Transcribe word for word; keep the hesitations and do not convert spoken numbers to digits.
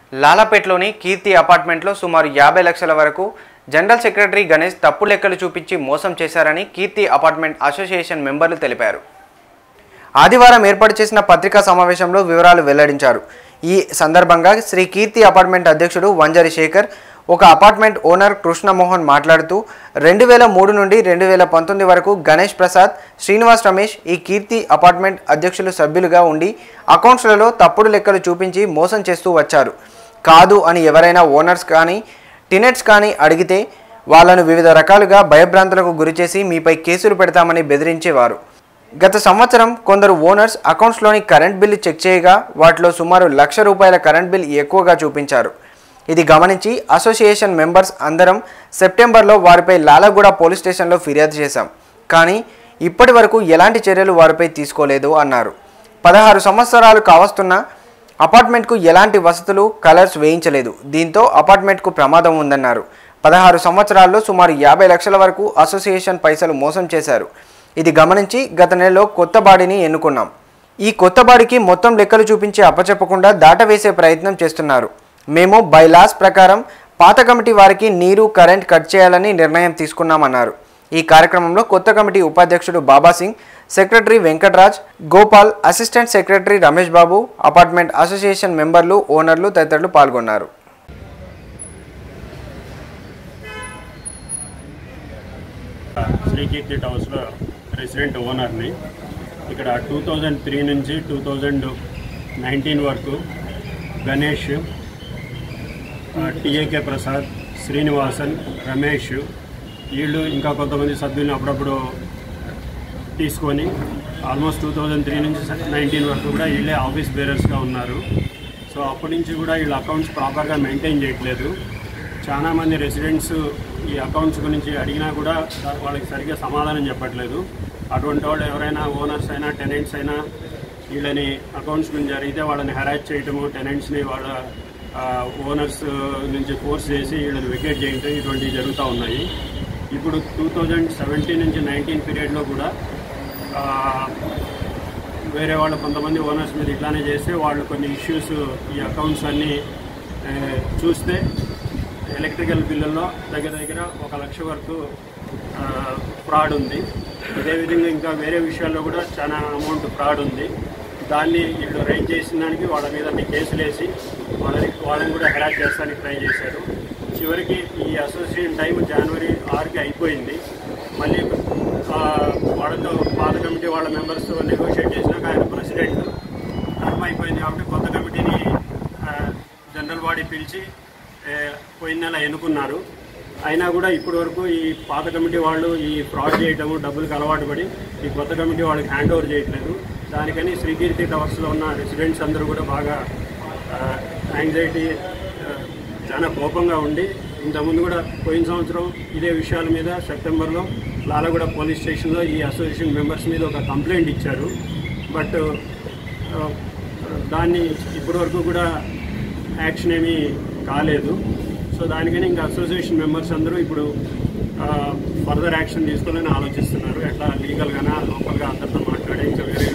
లాలాపేట్లోని కీర్తి అపార్ట్మెంట్లో సుమారు యాభై లక్షల వరకు జనరల్ సెక్రటరీ గణేష్ తప్పు లెక్కలు చూపించి మోసం చేశారని కీర్తి అపార్ట్మెంట్ అసోసియేషన్ మెంబర్లు తెలిపారు. ఆదివారం ఏర్పాటు చేసిన పత్రికా సమావేశంలో వివరాలు వెల్లడించారు. ఈ సందర్భంగా శ్రీ కీర్తి అపార్ట్మెంట్ అధ్యక్షుడు వంజరి శేఖర్, ఒక అపార్ట్మెంట్ ఓనర్ కృష్ణమోహన్ మాట్లాడుతూ రెండు వేల మూడు నుండి రెండు వేల పంతొమ్మిది వరకు గణేష్ ప్రసాద్, శ్రీనివాస్ రమేష్ ఈ కీర్తి అపార్ట్మెంట్ అధ్యక్షులు సభ్యులుగా ఉండి అకౌంట్స్లలో తప్పుడు లెక్కలు చూపించి మోసం చేస్తూ వచ్చారు. కాదు అని ఎవరైనా ఓనర్స్ కానీ టెనెంట్స్ కానీ అడిగితే వాళ్ళను వివిధ రకాలుగా భయభ్రాంతులకు గురిచేసి మీపై కేసులు పెడతామని బెదిరించేవారు. గత సంవత్సరం కొందరు ఓనర్స్ అకౌంట్స్లోని కరెంట్ బిల్లు చెక్ చేయగా వాటిలో సుమారు లక్ష రూపాయల కరెంట్ బిల్ ఎక్కువగా చూపించారు. ఇది గమనించి అసోసియేషన్ మెంబర్స్ అందరం సెప్టెంబర్లో వారిపై లాలగూడ పోలీస్ స్టేషన్లో ఫిర్యాదు చేశాం. కానీ ఇప్పటి వరకు ఎలాంటి చర్యలు వారిపై తీసుకోలేదు అన్నారు. పదహారు సంవత్సరాలు కావస్తున్న అపార్ట్మెంట్కు ఎలాంటి వసతులు, కలర్స్ వేయించలేదు. దీంతో అపార్ట్మెంట్కు ప్రమాదం ఉందన్నారు. పదహారు సంవత్సరాల్లో సుమారు యాభై లక్షల వరకు అసోసియేషన్ పైసలు మోసం చేశారు. ఇది గమనించి గత నెలలో కొత్త బాడీని ఎన్నుకున్నాం. ఈ కొత్త బాడీకి మొత్తం లెక్కలు చూపించి అప్పచెప్పకుండా దాటవేసే ప్రయత్నం చేస్తున్నారు. మేము బై లాస్ ప్రకారం పాత కమిటీ వారికి నీరు, కరెంట్ కట్ చేయాలని నిర్ణయం తీసుకున్నామన్నారు. ఈ కార్యక్రమంలో కొత్త కమిటీ ఉపాధ్యక్షుడు Baba Singh, secretary Venkatraj, Gopal, assistant secretary Ramesh Babu, apartment association మెంబర్లు, ఓనర్లు తదితరులు పాల్గొన్నారు. శ్రీ కీర్తి టవర్స్లో రెసిడెంట్ ఓనర్ని. ఇక్కడ టూ థౌజండ్ త్రీ నుంచి టూ థౌజండ్ నైన్టీన్ వరకు గణేష్, టిఏకే ప్రసాద్, శ్రీనివాసన్, రమేష్ వీళ్ళు ఇంకా కొంతమంది సభ్యులను అప్పుడప్పుడు తీసుకొని ఆల్మోస్ట్ టూ థౌజండ్ త్రీ నుంచి నైన్టీన్ వరకు కూడా వీళ్ళే ఆఫీస్ బేరర్స్గా ఉన్నారు. సో అప్పటి నుంచి కూడా వీళ్ళ అకౌంట్స్ ప్రాపర్గా మెయింటైన్ చేయట్లేదు. చాలామంది రెసిడెంట్స్ ఈ అకౌంట్స్ గురించి అడిగినా కూడా వాళ్ళకి సరిగ్గా సమాధానం చెప్పట్లేదు. అటువంటి వాళ్ళు ఎవరైనా ఓనర్స్ అయినా టెనెంట్స్ అయినా వీళ్ళని అకౌంట్స్ గురించి అడిగితే వాళ్ళని హెరాస్ చేయటము, టెనెంట్స్ని వాళ్ళ ఓనర్స్ నుంచి ఫోర్స్ చేసి వీళ్ళని వెకేట్ చేయటం ఇటువంటివి జరుగుతూ ఉన్నాయి. ఇప్పుడు టూ థౌజండ్ సెవెంటీన్ నుంచి నైన్టీన్ పీరియడ్లో కూడా వేరే వాళ్ళు కొంతమంది ఓనర్స్ మీద ఇట్లానే చేస్తే వాళ్ళు కొన్ని ఇష్యూస్ ఈ అకౌంట్స్ అన్నీ చూస్తే ఎలక్ట్రికల్ బిల్లుల్లో దగ్గర దగ్గర ఒక లక్ష వరకు ఫ్రాడ్ ఉంది. అదేవిధంగా ఇంకా వేరే విషయాల్లో కూడా చాలా అమౌంట్ ఫ్రాడ్ ఉంది. దాన్ని వీళ్ళు రైజ్ చేసిన దానికి వాళ్ళ మీద కేసులు వేసి వాళ్ళని వాళ్ళని కూడా హెరాస్ చేస్తానికి ట్రై చేశారు. చివరికి ఈ అసోసియేషన్ టైం జనవరి ఆరుకి అయిపోయింది. మళ్ళీ వాళ్ళతో పాత కమిటీ వాళ్ళ మెంబర్స్తో నెగోషియేట్ చేసినాక ఆయన ప్రెసిడెంట్ టర్మ్ అయిపోయింది కాబట్టి కొత్త కమిటీని జనరల్ బాడీ పిలిచి పోయిన నెల ఎన్నుకున్నారు. అయినా కూడా ఇప్పటి వరకు ఈ పాత కమిటీ వాళ్ళు ఈ ఫ్రాడ్ చేయటము, డబ్బులకు అలవాటు పడి ఈ కొత్త కమిటీ వాళ్ళకి హ్యాండ్ ఓవర్ చేయట్లేదు. దానికని శ్రీకీర్తి టవర్స్లో ఉన్న రెసిడెంట్స్ అందరూ కూడా బాగా యాంగ్జైటీ, చాలా కోపంగా ఉండి ఇంతకుముందు కూడా పోయిన సంవత్సరం ఇదే విషయాల మీద సెప్టెంబర్లో లాలగూడ పోలీస్ స్టేషన్లో ఈ అసోసియేషన్ మెంబర్స్ మీద ఒక కంప్లైంట్ ఇచ్చారు. బట్ దాన్ని ఇప్పటి వరకు కూడా యాక్షన్ ఏమీ కాలేదు. సో దానికని ఇంకా అసోసియేషన్ మెంబర్స్ అందరూ ఇప్పుడు ఫర్దర్ యాక్షన్ తీసుకోవాలని ఆలోచిస్తున్నారు. ఎట్లా లీగల్గానా లోకల్గా అందరితో మాట్లాడి ఇంకా వేరే